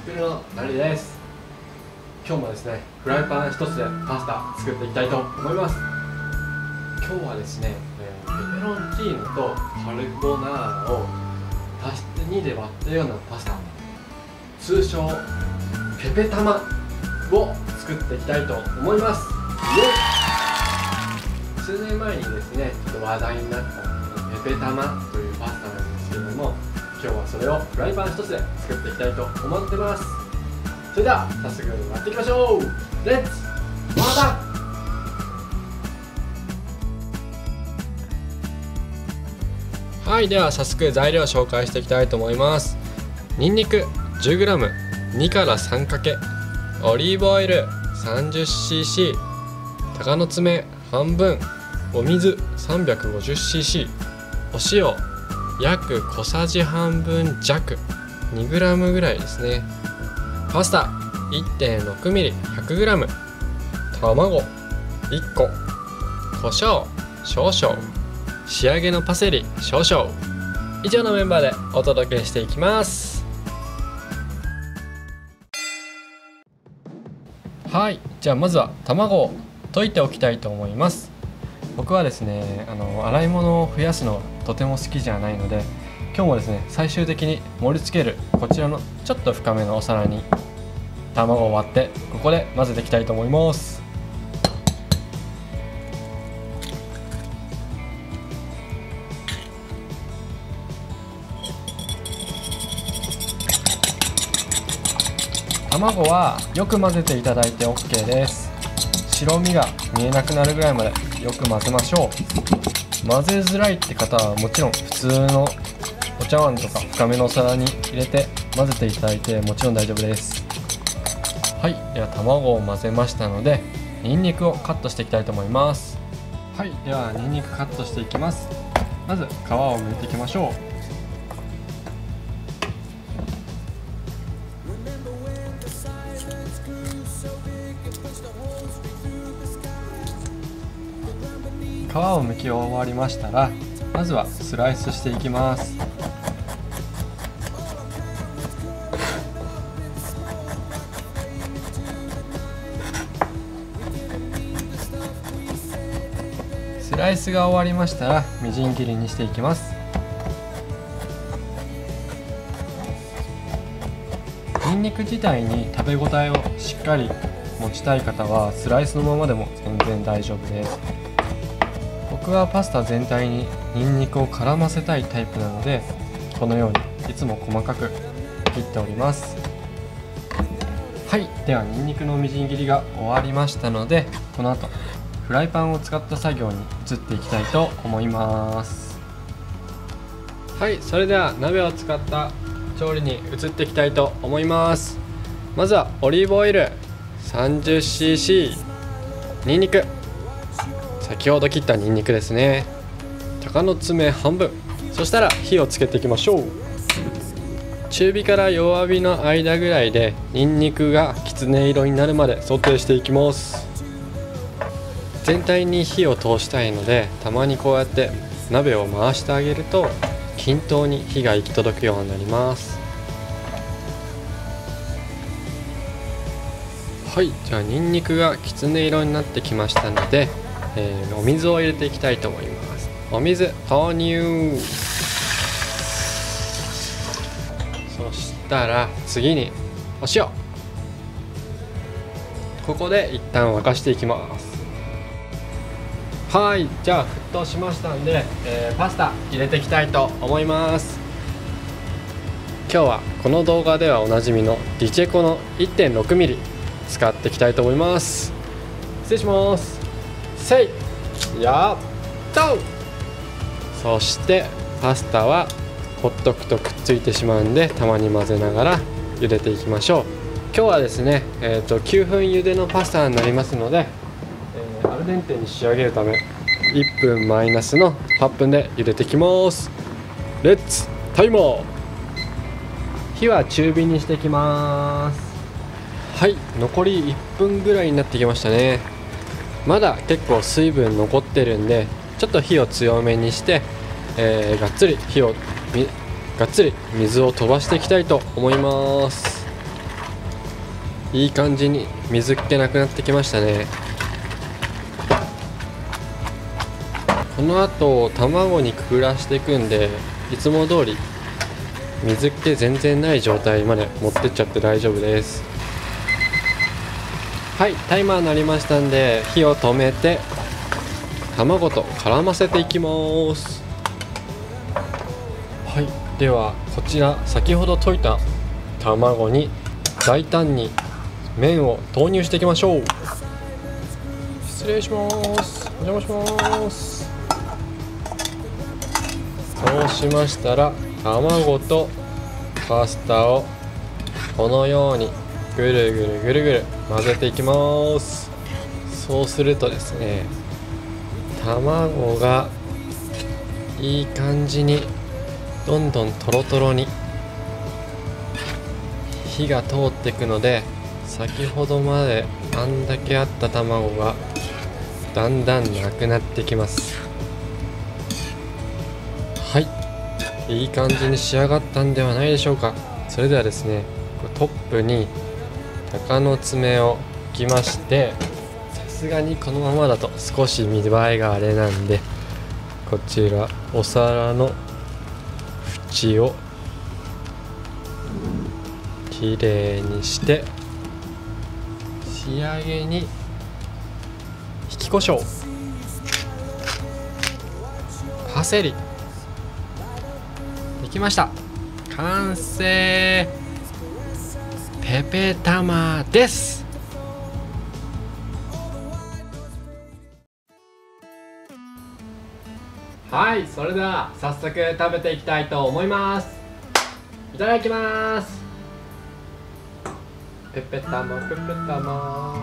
クルのなりです。今日もですね、フライパン一つでパスタ作っていきたいと思います。今日はですね、ペペロンチーノとカルボナーラを足して2で割ったようなパスタ、通称ペペタマを作っていきたいと思います。数年前にですね、ちょっと話題になったペペタマというパスタなんですけれども、今日はそれをフライパン一つで作っていきたいと思ってます。それでは早速やっていきましょう。レッツマーダー。はい、では早速材料を紹介していきたいと思います。ニンニク 10g、 2から3かけ、オリーブオイル 30cc、 鷹の爪半分、お水 350cc、 お塩約小さじ半分弱 2g ぐらいですね。パスタ 1.6mm100g、 卵1個、胡椒少々、仕上げのパセリ少々。以上のメンバーでお届けしていきます。はい、じゃあまずは卵を溶いておきたいと思います。僕はですね、洗い物を増やすのはとても好きじゃないので、今日もですね、最終的に盛り付けるこちらのちょっと深めのお皿に卵を割ってここで混ぜていきたいと思います。卵はよく混ぜていただいて OK です。白身が見えなくなるぐらいまでよく混ぜましょう。混ぜづらいって方はもちろん普通のお茶碗とか深めのお皿に入れて混ぜていただいてもちろん大丈夫です。はい、では卵を混ぜましたのでニンニクをカットしていきたいと思います。はい、ではニンニクカットしていきます。まず皮を剥いていきましょう。皮を剥き終わりましたら、まずはスライスしていきます。スライスが終わりましたらみじん切りにしていきます。ニンニク自体に食べ応えをしっかり持ちたい方はスライスのままでも全然大丈夫です。僕はパスタ全体にニンニクを絡ませたいタイプなので、このようにいつも細かく切っております。はい、ではニンニクのみじん切りが終わりましたので、この後フライパンを使った作業に移っていきたいと思います。はい、それでは鍋を使った調理に移っていきたいと思います。まずはオリーブオイル 30cc、 ニンニク、先ほど切ったニンニクですね。鷹の爪半分。そしたら火をつけていきましょう。中火から弱火の間ぐらいでニンニクがきつね色になるまでソテーしていきます。全体に火を通したいので、たまにこうやって鍋を回してあげると均等に火が行き届くようになります。はい、じゃあニンニクがきつね色になってきましたので、お水を入れていきたいと思います。お水投入。そしたら次にお塩。ここで一旦沸かしていきます。はい、じゃあ沸騰しましたんで、パスタ入れていきたいと思います。今日はこの動画ではおなじみのディチェコの 1.6mm 使っていきたいと思います。失礼します。せいやったう。そしてパスタはほっとくとくっついてしまうんで、たまに混ぜながら茹でていきましょう。今日はですね、9分茹でのパスタになりますので、アルデンテに仕上げるため1分マイナスの8分で茹でていきます。レッツタイマー。火は中火にしていきます。はい、残り1分ぐらいになってきましたね。まだ結構水分残ってるんで、ちょっと火を強めにして、がっつり水を飛ばしていきたいと思います。 いい感じに水っ気なくなってきましたね。この後卵にくぐらしていくんで、いつも通り水っ気全然ない状態まで持ってっちゃって大丈夫です。はい、タイマー鳴りましたんで火を止めて卵と絡ませていきます。はい、ではこちら先ほど溶いた卵に大胆に麺を投入していきましょう。失礼します。お邪魔します。そうしましたら卵とパスタをこのようにぐるぐるぐるぐる混ぜていきます。そうするとですね、卵がいい感じにどんどんトロトロに火が通っていくので、先ほどまであんだけあった卵がだんだんなくなってきます。はい、いい感じに仕上がったんではないでしょうか。それではですね、トップに鷹の爪を置きまして、さすがにこのままだと少し見栄えがあれなんで、こちらお皿の縁をきれいにして仕上げに引き胡椒、パセリ、できました。完成、ペペ玉です。はい、それでは早速食べていきたいと思います。いただきます。ペペ玉ペペ玉、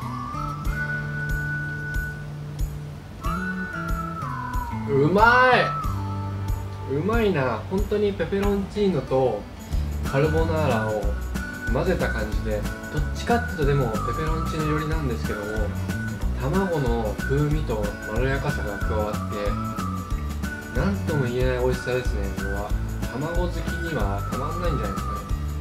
うまい、うまいな。本当にペペロンチーノとカルボナーラを混ぜた感じで、どっちかっていうとでもペペロンチーノ寄りなんですけども、卵の風味とまろやかさが加わってなんとも言えない美味しさですね。これは卵好きにはたまんないんじゃないですかね。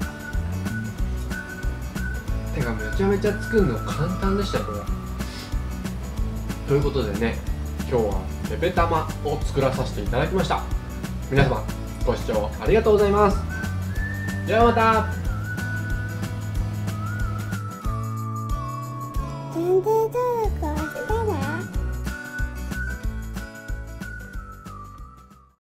てかめちゃめちゃ作るの簡単でしたよこれ。ということでね、今日はペペ玉を作らさせていただきました。皆様ご視聴ありがとうございます。ではまた。 チャンネル登録